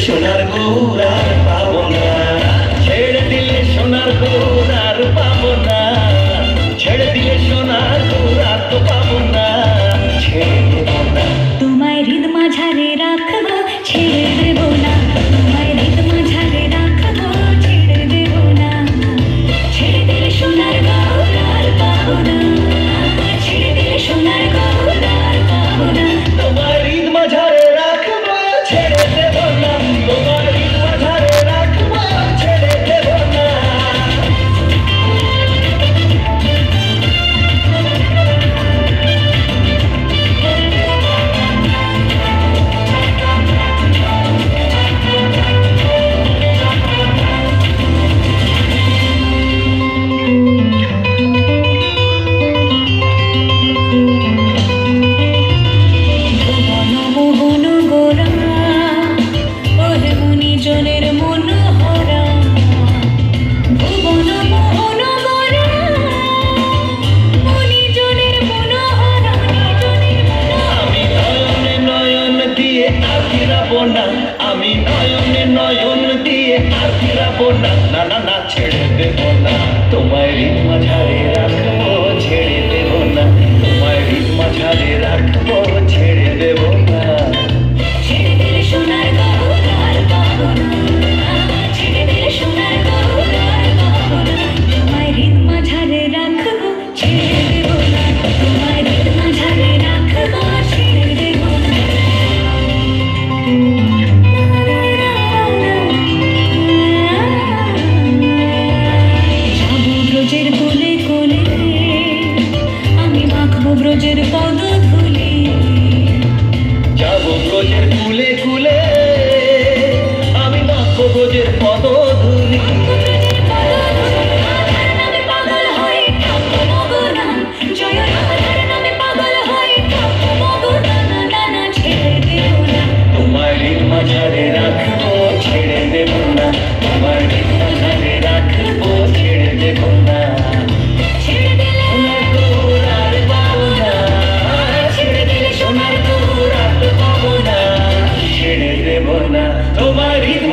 সোনার গৌর আর পাবো না, ছেড়ে দিলে সোনার গৌর আর পাবো না, ছেড়ে দিলে সোনার গৌর আর তো পাবো না, ছেড়ে দেবো না। তোমায় হৃদ মাঝারে রাখবো, ছেড়ে দেবো না। তোমায় হৃদ মাঝারে রাখবো, ছেড়ে দেবো না। ছেড়ে দিলে সোনার গৌর আর পাবো না, ছেড়ে দিলে সোনার গৌর আর পাবো না। তোমার হৃদ মাঝারে রাখবো, ছেড়ে দেবো না। তোমার হৃদ মাঝারে রাখবো, ছেড়ে দেবো না। মোহন গোরা, ওহে মুনিজনের মনোহরা। ভুবন মোহন গোরা, মুনিজনের মনোহরা, নিজনের মনোহরা। আমি নয়নে নয়ন দিয়ে আর ফিরাবো না, আমি নয়নে নয়ন দিয়ে আর ফিরাবো না, না না না, ছেড়ে দেবো না। তোমায় হৃদ মাঝারে রাখবো, ছেড়ে দেবো না। তোমায় হৃদ মাঝারে রাখবো, ছেড়ে দেবো না। ছেড়ে দিলে সোনার গৌর আর পাবো না, ছেড়ে দিলে সোনার গৌর আর পাবো না। তোমায় হৃদ মাঝারে রাখবো, ছেড়ে দেবো না। তোমায় হৃদ মাঝারে রাখবো, ছেড়ে দেবো না। যাবো ব্রজের কোলে কোলে, আমি মাখবো ব্রজের পদ ধুলি। যাবো ব্রজের কুলে কুলে, আমি মাখবো ব্রজের পদ ধুলি। তোমার হৃদ মাঝারে রাখবো, ছেড়ে দেবো না। তোমার হৃদ মাঝারে রাখবো, ছেড়ে দেবো না। সোনার গৌর আর পাবো না, ছেড়ে দিলে সোনার গৌর আর পাবো না, ছেড়ে দেবো না। তোমার হৃদ